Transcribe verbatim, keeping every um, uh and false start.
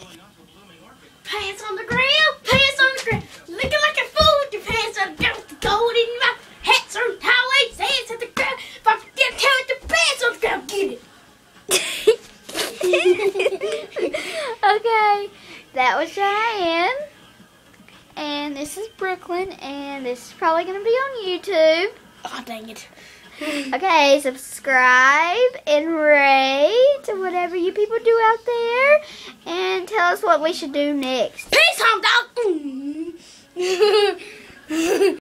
Pants on the ground, pants on the ground. Looking like a fool with your pants on the ground. With the gold in your mouth. Hats on highways, hands on the ground. If I forget to with the pants on the ground, get it. Okay, that was Cheyenne. And this is Brooklyn. And this is probably going to be on YouTube. Oh, dang it. Okay, subscribe and rate whatever you people do out there, and tell us what we should do next. Peace, home dog.